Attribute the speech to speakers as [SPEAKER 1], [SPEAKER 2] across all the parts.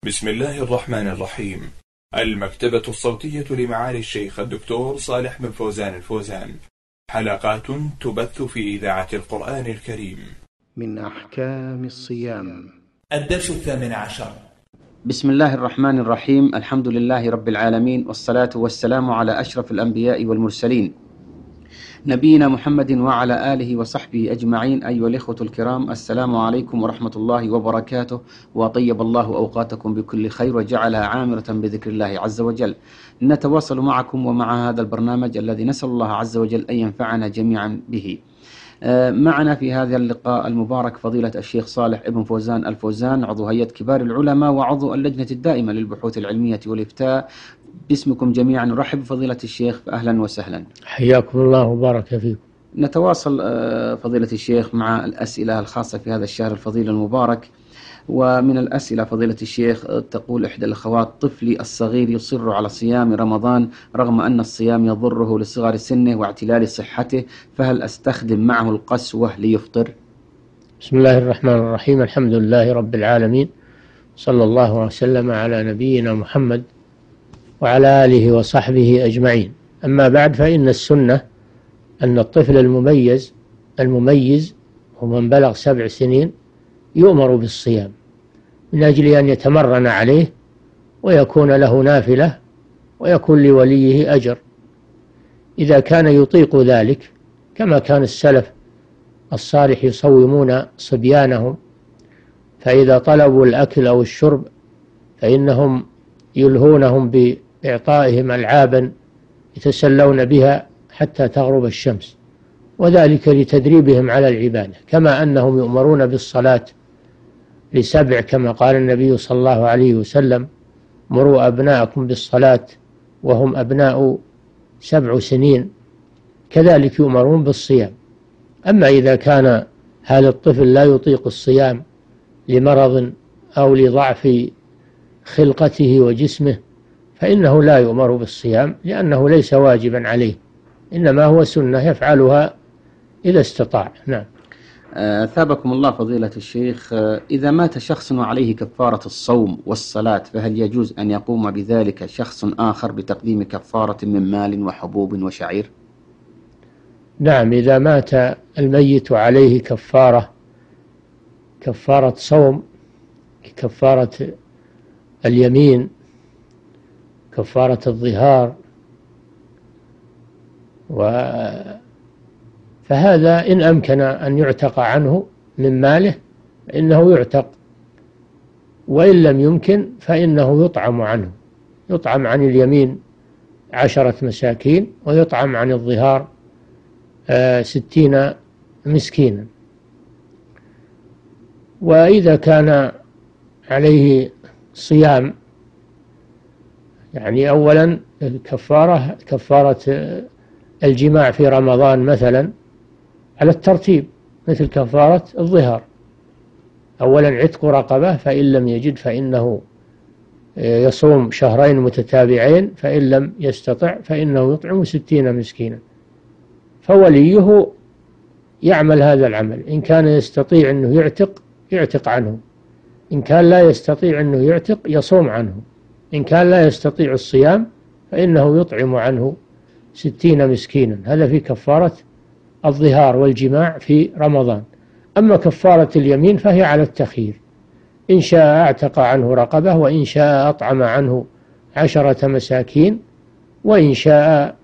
[SPEAKER 1] بسم الله الرحمن الرحيم. المكتبة الصوتية لمعالي الشيخ الدكتور صالح بن فوزان الفوزان. حلقات تبث في إذاعة القرآن الكريم.
[SPEAKER 2] من أحكام الصيام.
[SPEAKER 3] الدرس 18.
[SPEAKER 4] بسم الله الرحمن الرحيم. الحمد لله رب العالمين، والصلاة والسلام على أشرف الأنبياء والمرسلين، نبينا محمد وعلى آله وصحبه أجمعين. أيها الإخوة الكرام، السلام عليكم ورحمة الله وبركاته، وطيب الله أوقاتكم بكل خير وجعلها عامرة بذكر الله عز وجل. نتواصل معكم ومع هذا البرنامج الذي نسأل الله عز وجل أن ينفعنا جميعا به. معنا في هذا اللقاء المبارك فضيلة الشيخ صالح بن فوزان الفوزان، عضو هيئة كبار العلماء وعضو اللجنة الدائمة للبحوث العلمية والإفتاء. باسمكم جميعا نرحب بفضيلة الشيخ، أهلا وسهلا.
[SPEAKER 5] حياكم الله وبارك فيكم.
[SPEAKER 4] نتواصل فضيلة الشيخ مع الأسئلة الخاصة في هذا الشهر الفضيل المبارك. ومن الأسئلة فضيلة الشيخ تقول إحدى الأخوات: طفلي الصغير يصر على صيام رمضان رغم أن الصيام يضره لصغر سنه واعتلال صحته، فهل أستخدم معه القسوة ليفطر؟
[SPEAKER 5] بسم الله الرحمن الرحيم. الحمد لله رب العالمين، صلى الله وسلم على نبينا محمد وعلى آله وصحبه أجمعين. أما بعد، فإن السنة أن الطفل المميز ومن بلغ 7 سنين يؤمر بالصيام من أجل أن يتمرن عليه ويكون له نافلة ويكون لوليه أجر إذا كان يطيق ذلك، كما كان السلف الصالح يصومون صبيانهم، فإذا طلبوا الأكل أو الشرب فإنهم يلهونهم بإعطائهم ألعابا يتسلون بها حتى تغرب الشمس، وذلك لتدريبهم على العبادة، كما أنهم يؤمرون بالصلاة ل7 كما قال النبي صلى الله عليه وسلم: مروا أبناءكم بالصلاة وهم أبناء 7 سنين، كذلك يؤمرون بالصيام. أما إذا كان هذا الطفل لا يطيق الصيام لمرض أو لضعف خلقته وجسمه فإنه لا يؤمر بالصيام، لأنه ليس واجبا عليه، إنما هو سنة يفعلها إذا استطاع. نعم.
[SPEAKER 4] ثابكم الله فضيلة الشيخ، إذا مات شخص وعليه كفارة الصوم والصلاة، فهل يجوز أن يقوم بذلك شخص آخر بتقديم كفارة من مال وحبوب وشعير؟
[SPEAKER 5] نعم، إذا مات الميت عليه كفارة صوم، كفارة اليمين، كفارة الظهار، فهذا إن أمكن أن يعتق عنه من ماله فإنه يعتق، وإن لم يمكن فإنه يطعم عن اليمين 10 مساكين، ويطعم عن الظهار 60 مسكينا. وإذا كان عليه صيام، يعني أولا كفارة الجماع في رمضان مثلا على الترتيب، مثل كفارة الظهار: أولا عتق رقبة، فإن لم يجد فإنه يصوم 2 شهرين متتابعين، فإن لم يستطع فإنه يطعم 60 مسكينا. فوليه يعمل هذا العمل، إن كان يستطيع أنه يعتق عنه، إن كان لا يستطيع أنه يعتق يصوم عنه، إن كان لا يستطيع الصيام فإنه يطعم عنه 60 مسكينا. هذا في كفارة الظهار والجماع في رمضان. أما كفارة اليمين فهي على التخيير، إن شاء أعتق عنه رقبة، وإن شاء أطعم عنه 10 مساكين، وإن شاء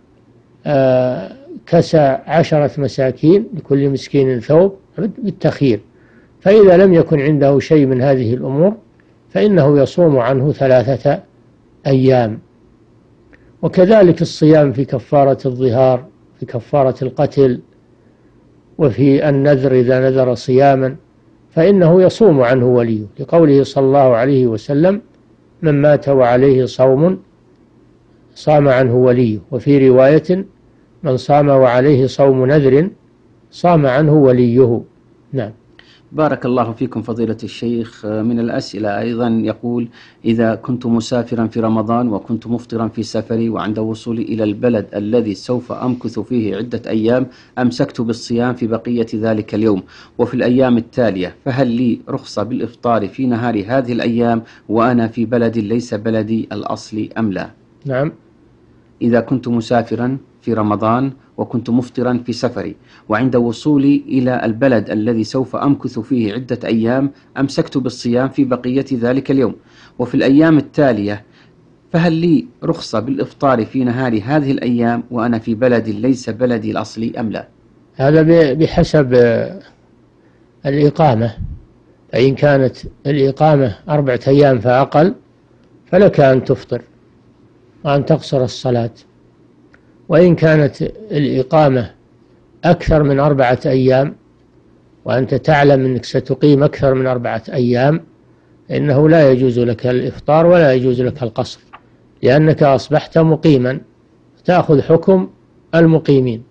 [SPEAKER 5] كسى 10 مساكين لكل مسكين ثوب، بالتخيير. فإذا لم يكن عنده شيء من هذه الأمور فإنه يصوم عنه 3 أيام. وكذلك الصيام في كفارة الظهار، في كفارة القتل، وفي النذر إذا نذر صياما فإنه يصوم عنه وليه، لقوله صلى الله عليه وسلم: من مات وعليه صوم صام عنه وليه. وفي رواية: من صام وعليه صوم نذر صام عنه وليه. نعم.
[SPEAKER 4] بارك الله فيكم فضيلة الشيخ. من الأسئلة أيضا يقول: إذا كنت مسافرا في رمضان وكنت مفطرا في سفري، وعند وصولي إلى البلد الذي سوف أمكث فيه عدة أيام أمسكت بالصيام في بقية ذلك اليوم وفي الأيام التالية، فهل لي رخصة بالإفطار في نهار هذه الأيام وأنا في بلد ليس بلدي الأصلي أم لا؟
[SPEAKER 5] نعم.
[SPEAKER 4] إذا كنت مسافرا في رمضان وكنت مفطرا في سفري، وعند وصولي إلى البلد الذي سوف أمكث فيه عدة أيام أمسكت بالصيام في بقية ذلك اليوم وفي الأيام التالية، فهل لي رخصة بالإفطار في نهار هذه الأيام وأنا في بلد ليس بلدي الأصلي أم لا؟
[SPEAKER 5] هذا بحسب الإقامة، فإن كانت الإقامة 4 أيام فأقل فلك أن تفطر وأن تقصر الصلاة، وإن كانت الإقامة أكثر من 4 أيام وأنت تعلم أنك ستقيم أكثر من 4 أيام إنه لا يجوز لك الإفطار ولا يجوز لك القصر، لأنك أصبحت مقيما تأخذ حكم المقيمين.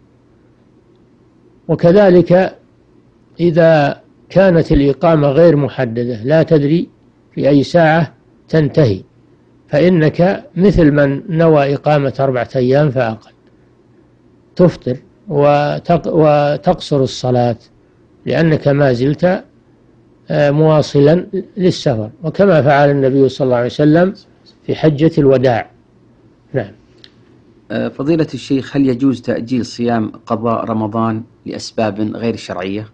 [SPEAKER 5] وكذلك إذا كانت الإقامة غير محددة لا تدري في أي ساعة تنتهي، فإنك مثل من نوى إقامة 4 أيام فأقل تفطر وتقصر الصلاة، لأنك ما زلت مواصلا للسفر، وكما فعل النبي صلى الله عليه وسلم في حجة الوداع. نعم.
[SPEAKER 4] فضيلة الشيخ، هل يجوز تأجيل صيام قضاء رمضان لأسباب غير شرعية؟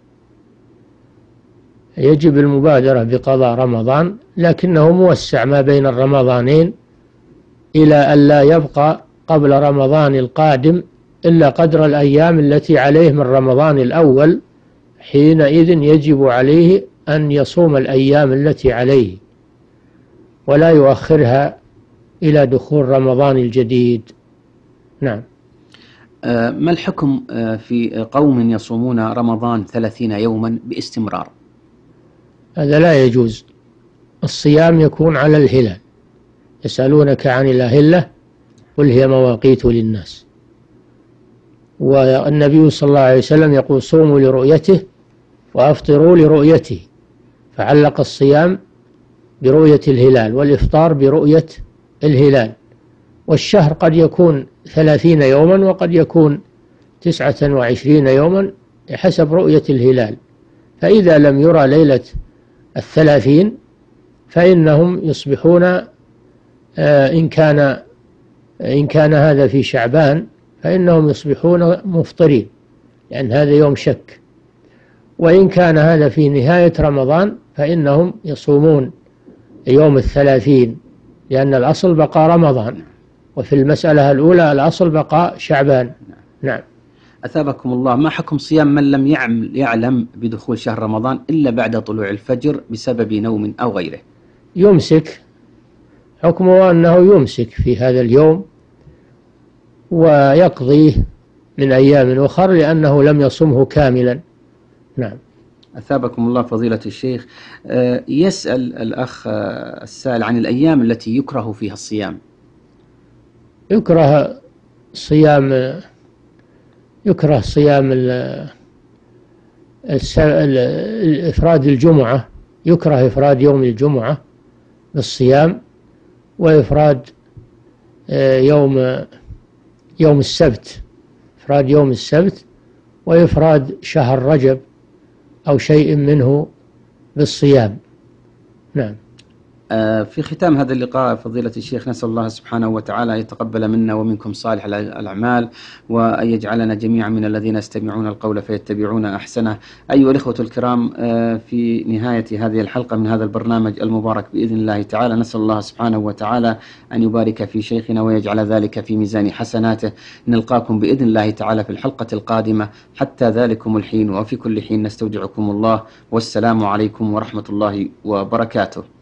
[SPEAKER 5] يجب المبادرة بقضاء رمضان، لكنه موسع ما بين الرمضانين إلى أن لا يبقى قبل رمضان القادم إلا قدر الأيام التي عليه من رمضان الأول، حينئذ يجب عليه أن يصوم الأيام التي عليه ولا يؤخرها إلى دخول رمضان الجديد. نعم.
[SPEAKER 4] ما الحكم في قوم يصومون رمضان 30 يوما باستمرار؟
[SPEAKER 5] هذا لا يجوز. الصيام يكون على الهلال. يسألونك عن الأهلة قل هي مواقيت للناس، والنبي صلى الله عليه وسلم يقول: صوموا لرؤيته وأفطروا لرؤيته، فعلق الصيام برؤية الهلال والإفطار برؤية الهلال. والشهر قد يكون 30 يوما وقد يكون 29 يوما حسب رؤية الهلال، فإذا لم يرى ليلة 30 فإنهم يصبحون إن كان هذا في شعبان فإنهم يصبحون مفطرين، لأن هذا يوم شك. وإن كان هذا في نهاية رمضان فإنهم يصومون يوم 30، لأن الأصل بقاء رمضان، وفي المسألة الأولى الأصل بقاء شعبان. نعم.
[SPEAKER 4] أثابكم الله، ما حكم صيام من لم يعلم بدخول شهر رمضان إلا بعد طلوع الفجر بسبب نوم أو غيره؟
[SPEAKER 5] يمسك، حكمه أنه يمسك في هذا اليوم ويقضيه من أيام أخر لأنه لم يصمه كاملا. نعم.
[SPEAKER 4] أثابكم الله فضيلة الشيخ. يسأل الأخ السائل عن الأيام التي يكره فيها الصيام.
[SPEAKER 5] يكره صيام إفراد الجمعة، يكره إفراد يوم الجمعة بالصيام، وإفراد يوم السبت، إفراد يوم السبت، وإفراد شهر رجب أو شيء منه بالصيام. نعم.
[SPEAKER 4] في ختام هذا اللقاء فضيلة الشيخ، نسأل الله سبحانه وتعالى أن يتقبل منا ومنكم صالح الأعمال، وأن يجعلنا جميعا من الذين يستمعون القول فيتبعون أحسنه. أيها الإخوة الكرام، في نهاية هذه الحلقة من هذا البرنامج المبارك بإذن الله تعالى، نسأل الله سبحانه وتعالى أن يبارك في شيخنا ويجعل ذلك في ميزان حسناته. نلقاكم بإذن الله تعالى في الحلقة القادمة، حتى ذلكم الحين وفي كل حين نستودعكم الله، والسلام عليكم ورحمة الله وبركاته.